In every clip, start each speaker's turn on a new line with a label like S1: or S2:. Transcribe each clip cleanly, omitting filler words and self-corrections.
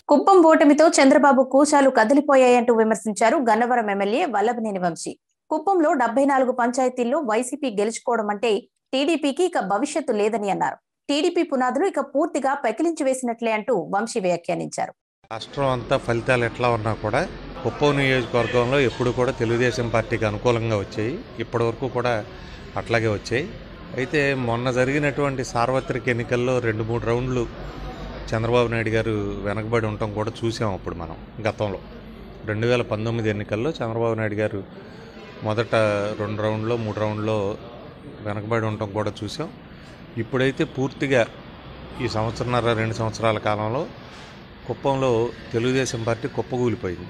S1: కుప్పం ఓటమితో చంద్రబాబు కూచాలు కదిలిపోయాయంటూ విమర్శించారు గన్నవరం ఎమ్మెల్యే వల్లభనేని వంశీ. కుప్పంలో 74 పంచాయతీల్లో వైసీపీ గెలుచుకోవడం అంటే టీడీపీకి ఇక భవిష్యత్తు లేదని అన్నారు. టీడీపీ పునాదులు ఇక పూర్తిగా పెకిలించి వేసినట్లే అంటూ వంశీ వ్యాఖ్యానించారు.
S2: రాష్ట్రం అంతా ఫలితాలు ఎట్లా ఉన్నా కూడా కుప్పం నియోజకవర్గంలో ఎప్పుడు కూడా తెలుగుదేశం పార్టీకి అనుకూలంగా వచ్చాయి. ఇప్పటివరకు కూడా అట్లాగే వచ్చాయి. అయితే మొన్న జరిగినటువంటి సార్వత్రిక ఎన్నికల్లో 2-3 రౌండ్లు చంద్రబాబు నాయుడు గారు వెనకబడి ఉండటం కూడా చూసాం. అప్పుడు మనం గతంలో 2019 ఎన్నికల్లో చంద్రబాబు నాయుడు గారు మొదట 2 రౌండ్లో 3 రౌండ్లో వెనకబడి ఉండటం కూడా చూసాం. ఇప్పుడైతే పూర్తిగా ఈ సంవత్సరన్నర 2 సంవత్సరాల కాలంలో కుప్పంలో తెలుగుదేశం పార్టీ కుప్పకూలిపోయింది.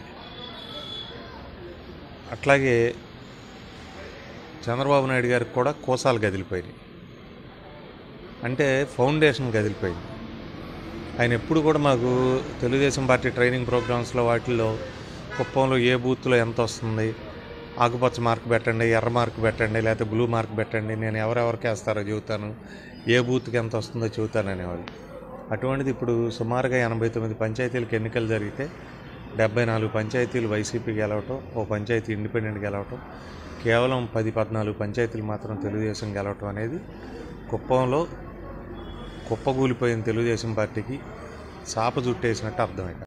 S2: అట్లాగే చంద్రబాబు నాయుడు గారికి కూడా కోసాలు కదిలిపోయినాయి. అంటే ఫౌండేషన్ కదిలిపోయింది. ఆయన ఎప్పుడు కూడా మాకు తెలుగుదేశం పార్టీ ట్రైనింగ్ ప్రోగ్రామ్స్లో వాటిల్లో కుప్పంలో ఏ బూత్లో ఎంత వస్తుంది, ఆకుపచ్చ మార్క్ పెట్టండి, ఎర్ర మార్క్ పెట్టండి, లేకపోతే బ్లూ మార్క్ పెట్టండి, నేను ఎవరెవరికి వేస్తారో చెబుతాను, ఏ బూత్కి ఎంత వస్తుందో చెబుతాను అనేవాళ్ళు. అటువంటిది ఇప్పుడు సుమారుగా 89 పంచాయతీలకు ఎన్నికలు జరిగితే 74 పంచాయతీలు వైసీపీ గెలవటం, ఓ పంచాయతీ ఇండిపెండెంట్ గెలవటం, కేవలం 10-14 పంచాయతీలు మాత్రం తెలుగుదేశం గెలవటం అనేది కుప్పంలో కుప్పగూలిపోయిన తెలుగుదేశం పార్టీకి చాప జుట్టేసినట్టు అర్థమైంది.